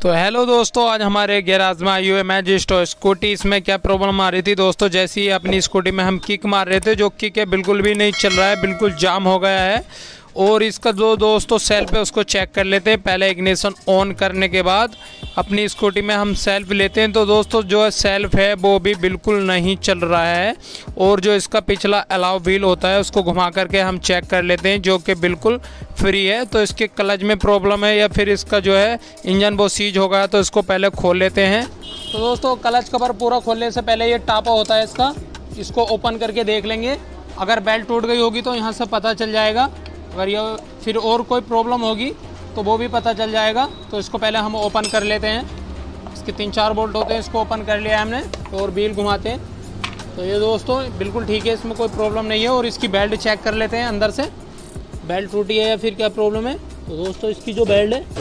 तो हेलो दोस्तों, आज हमारे गैराज में आई हुई मैजिस्टो स्कूटी। इसमें क्या प्रॉब्लम आ रही थी दोस्तों, जैसे ही अपनी स्कूटी में हम किक मार रहे थे, जो किक है बिल्कुल भी नहीं चल रहा है, बिल्कुल जाम हो गया है। और इसका जो दोस्तों सेल्फ है उसको चेक कर लेते हैं। पहले इग्निशन ऑन करने के बाद अपनी स्कूटी में हम सेल्फ लेते हैं, तो दोस्तों जो सेल्फ है वो भी बिल्कुल नहीं चल रहा है। और जो इसका पिछला अलाउ व्हील होता है उसको घुमा करके हम चेक कर लेते हैं, जो कि बिल्कुल फ्री है। तो इसके क्लच में प्रॉब्लम है या फिर इसका जो है इंजन वो सीज हो गया, तो इसको पहले खोल लेते हैं। तो दोस्तों क्लच कवर पूरा खोलने से पहले ये टापा होता है इसका, इसको ओपन करके देख लेंगे। अगर बेल्ट टूट गई होगी तो यहाँ से पता चल जाएगा, अगर ये फिर और कोई प्रॉब्लम होगी तो वो भी पता चल जाएगा। तो इसको पहले हम ओपन कर लेते हैं। इसके 3-4 बोल्ट होते हैं, इसको ओपन कर लिया हमने और व्हील घुमाते हैं। तो ये दोस्तों बिल्कुल ठीक है, इसमें कोई प्रॉब्लम नहीं है। और इसकी बेल्ट चेक कर लेते हैं अंदर से, बेल्ट टूटी है या फिर क्या प्रॉब्लम है। तो दोस्तों इसकी जो बेल्ट है,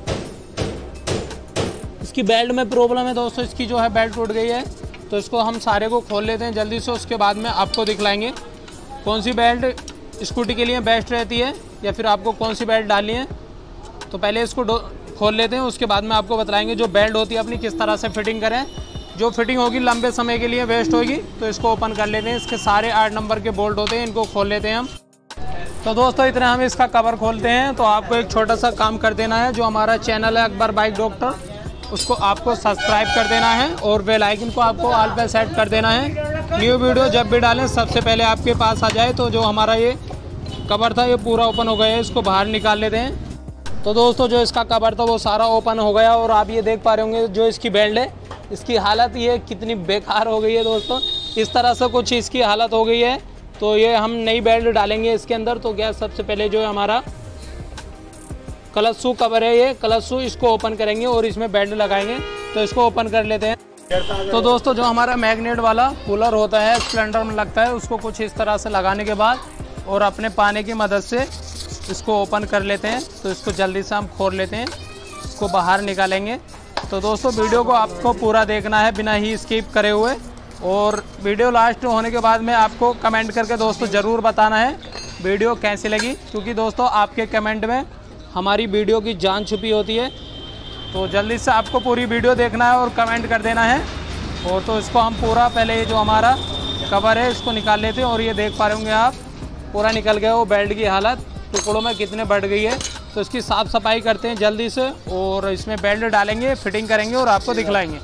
इसकी बेल्ट में प्रॉब्लम है दोस्तों, इसकी जो है बेल्ट टूट गई है। तो इसको हम सारे को खोल लेते हैं जल्दी से, उसके बाद में आपको दिखलाएंगे कौन सी बेल्ट स्कूटी के लिए बेस्ट रहती है या फिर आपको कौन सी बेल्ट डालनी है। तो पहले इसको खोल लेते हैं, उसके बाद में आपको बताएंगे जो बेल्ट होती है अपनी किस तरह से फिटिंग करें। जो फिटिंग होगी लंबे समय के लिए वेस्ट होगी। तो इसको ओपन कर लेते हैं। इसके सारे 8 नंबर के बोल्ट होते हैं, इनको खोल लेते हैं हम। तो दोस्तों इतना हम इसका कवर खोलते हैं। तो आपको एक छोटा सा काम कर देना है, जो हमारा चैनल है अकबर बाइक डॉक्टर, उसको आपको सब्सक्राइब कर देना है और बेल आइकन को आपको ऑल पे सेट कर देना है। न्यू वीडियो जब भी डालें सबसे पहले आपके पास आ जाए। तो जो हमारा ये कवर था ये पूरा ओपन हो गया है, इसको बाहर निकाल लेते हैं। तो दोस्तों जो इसका कवर था वो सारा ओपन हो गया और आप ये देख पा रहे होंगे जो इसकी बेल्ट है, इसकी हालत ये कितनी बेकार हो गई है दोस्तों। इस तरह से कुछ इसकी हालत हो गई है। तो ये हम नई बेल्ट डालेंगे इसके अंदर। तो क्या सबसे पहले जो है हमारा क्लच शू कवर है, ये क्लच शू, इसको ओपन करेंगे और इसमें बेल्ट लगाएंगे। तो इसको ओपन कर लेते हैं। तो दोस्तों जो हमारा मैग्नेट वाला कूलर होता है स्प्लेंडर में लगता है, उसको कुछ इस तरह से लगाने के बाद और अपने पाने की मदद से इसको ओपन कर लेते हैं। तो इसको जल्दी से हम खोल लेते हैं, इसको बाहर निकालेंगे। तो दोस्तों वीडियो को आपको पूरा देखना है बिना ही स्किप करे हुए। और वीडियो लास्ट होने के बाद में आपको कमेंट करके दोस्तों ज़रूर बताना है वीडियो कैसी लगी, क्योंकि दोस्तों आपके कमेंट में हमारी वीडियो की जान छुपी होती है। तो जल्दी से आपको पूरी वीडियो देखना है और कमेंट कर देना है। और तो इसको हम पूरा पहले ये जो हमारा कवर है इसको निकाल लेते हैं। और ये देख पा रहे होंगे आप पूरा निकल गया, वो बेल्ट की हालत टुकड़ों में कितने बढ़ गई है। तो इसकी साफ़ सफाई करते हैं जल्दी से और इसमें बेल्ट डालेंगे, फिटिंग करेंगे और आपको दिखलाएंगे।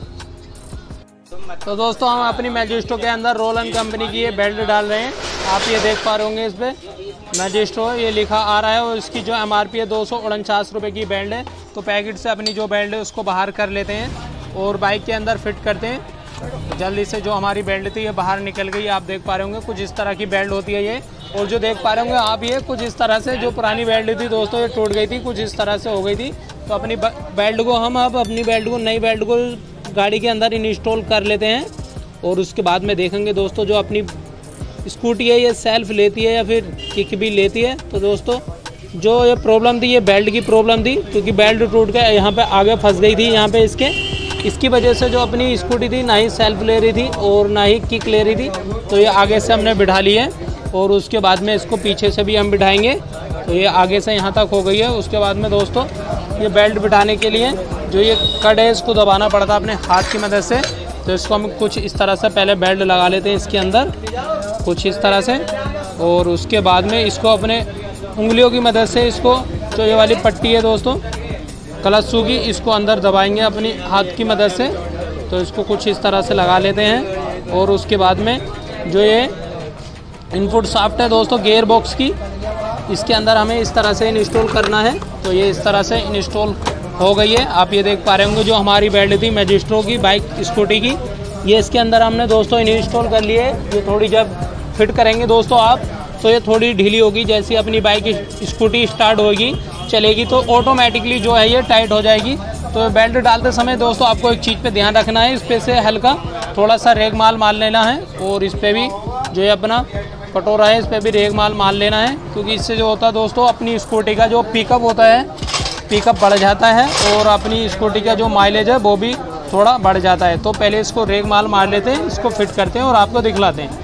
तो दोस्तों हम अपनी मैजिस्टो के अंदर रोलन कंपनी की ये बेल्ट डाल रहे हैं। आप ये देख पा रहे होंगे, इस पर मैजिस्टो ये लिखा आ रहा है और इसकी जो MRP है 249 रुपये की बेल्ट है। तो पैकेट से अपनी जो बेल्ट है उसको बाहर कर लेते हैं और बाइक के अंदर फिट करते हैं। जल्दी से जो हमारी बेल्ट थी ये बाहर निकल गई। आप देख पा रहे होंगे कुछ इस तरह की बेल्ट होती है ये। और जो देख पा रहे होंगे आप ये कुछ इस तरह से जो पुरानी बेल्ट थी दोस्तों ये टूट गई थी, कुछ इस तरह से हो गई थी। तो अपनी बेल्ट को हम अब अपनी बेल्ट को नई बेल्ट को गाड़ी के अंदर इंस्टॉल कर लेते हैं। और उसके बाद में देखेंगे दोस्तों जो अपनी स्कूटी है ये सेल्फ लेती है या फिर किक भी लेती है। तो दोस्तों जो ये प्रॉब्लम थी ये बेल्ट की प्रॉब्लम थी, क्योंकि बेल्ट टूट के यहाँ पे आगे फंस गई थी यहाँ पे इसकी वजह से जो अपनी स्कूटी थी ना ही सेल्फ ले रही थी और ना ही किक ले रही थी। तो ये आगे से हमने बिठा ली है और उसके बाद में इसको पीछे से भी हम बिठाएंगे। तो ये आगे से यहाँ तक हो गई है। उसके बाद में दोस्तों ये बेल्ट बिठाने के लिए जो ये कट है इसको दबाना पड़ता है अपने हाथ की मदद से। तो इसको हम कुछ इस तरह से पहले बेल्ट लगा लेते हैं इसके अंदर कुछ इस तरह से। और उसके बाद में इसको अपने उंगलियों की मदद से इसको जो ये वाली पट्टी है दोस्तों क्लच शू की, इसको अंदर दबाएंगे अपनी हाथ की मदद से। तो इसको कुछ इस तरह से लगा लेते हैं। और उसके बाद में जो ये इनपुट शाफ्ट है दोस्तों गियर बॉक्स की, इसके अंदर हमें इस तरह से इंस्टॉल करना है। तो ये इस तरह से इंस्टॉल हो गई है। आप ये देख पा रहे होंगे जो हमारी बेल्ट थी मैजिस्ट्रो की बाइक स्कूटी की, ये इसके अंदर हमने दोस्तों इंस्टॉल कर लिए। ये थोड़ी जब फिट करेंगे दोस्तों आप तो ये थोड़ी ढीली होगी। जैसे अपनी बाइक स्कूटी स्टार्ट होगी चलेगी तो ऑटोमेटिकली जो है ये टाइट हो जाएगी। तो बेल्ट डालते समय दोस्तों आपको एक चीज़ पे ध्यान रखना है, इस पे से हल्का थोड़ा सा रेग माल मार लेना है। और इस पर भी जो है अपना कटोरा है इस पर भी रेग माल मार लेना है, क्योंकि इससे जो होता है दोस्तों अपनी स्कूटी का जो पिकअप होता है पिकअप बढ़ जाता है और अपनी स्कूटी का जो माइलेज है वो भी थोड़ा बढ़ जाता है। तो पहले इसको रेग माल मार लेते हैं, इसको फिट करते हैं और आपको दिखलाते हैं।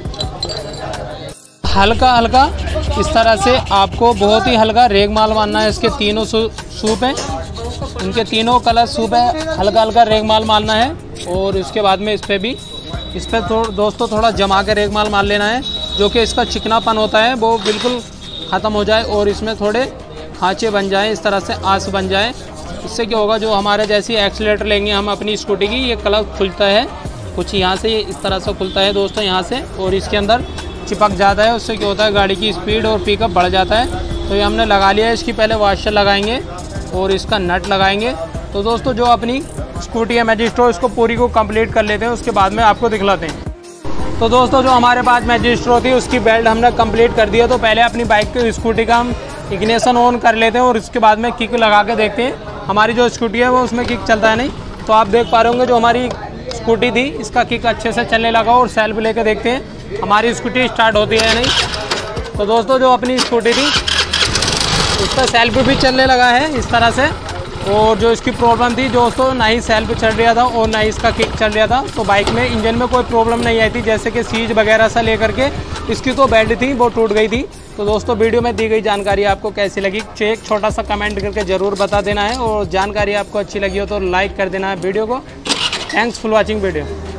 हल्का हल्का इस तरह से आपको बहुत ही हल्का रेग माल मारना है इसके तीनों शू पे। इनके तीनों कलर सूप है, हल्का हल्का रेगमाल मारना है और उसके बाद में इस पर दोस्तों थोड़ा जमा के रेगमाल मार लेना है, जो कि इसका चिकनापन होता है वो बिल्कुल ख़त्म हो जाए और इसमें थोड़े खाँचे बन जाएँ, इस तरह से आँस बन जाए। इससे क्या होगा, जो हमारे जैसी एक्सीलेटर लेंगे हम अपनी स्कूटी की, ये कलर खुलता है कुछ यहाँ से, इस तरह से खुलता है दोस्तों यहाँ से, और इसके अंदर चिपक जाता है। उससे क्या होता है, गाड़ी की स्पीड और पिकअप बढ़ जाता है। तो ये हमने लगा लिया है। इसकी पहले वॉशर लगाएंगे और इसका नट लगाएंगे। तो दोस्तों जो अपनी स्कूटी है मैजिस्ट्रो, इसको पूरी को कंप्लीट कर लेते हैं, उसके बाद में आपको दिखलाते हैं। तो दोस्तों जो हमारे पास मैजिस्ट्रो थी उसकी बेल्ट हमने कंप्लीट कर दिया। तो पहले अपनी बाइक की स्कूटी का हम इग्निशन ऑन कर लेते हैं और उसके बाद में किक लगा के देखते हैं हमारी जो स्कूटी है वो उसमें किक चलता है नहीं। तो आप देख पा रहे होंगे जो हमारी स्कूटी थी इसका किक अच्छे से चलने लगा, और सेल्फ लेके देखते हैं हमारी स्कूटी स्टार्ट होती है या नहीं। तो दोस्तों जो अपनी स्कूटी थी उसका सेल्फ भी चलने लगा है इस तरह से, और जो इसकी प्रॉब्लम थी दोस्तों, ना ही सेल्फ चल रहा था और ना ही इसका किक चल रहा था। तो बाइक में इंजन में कोई प्रॉब्लम नहीं आई थी, जैसे कि सीज वगैरह से लेकर के इसकी तो बेल्ट थी वो टूट गई थी। तो दोस्तों वीडियो में दी गई जानकारी आपको कैसी लगी, एक छोटा सा कमेंट करके ज़रूर बता देना है, और जानकारी आपको अच्छी लगी हो तो लाइक कर देना है वीडियो को। Thanks for watching video.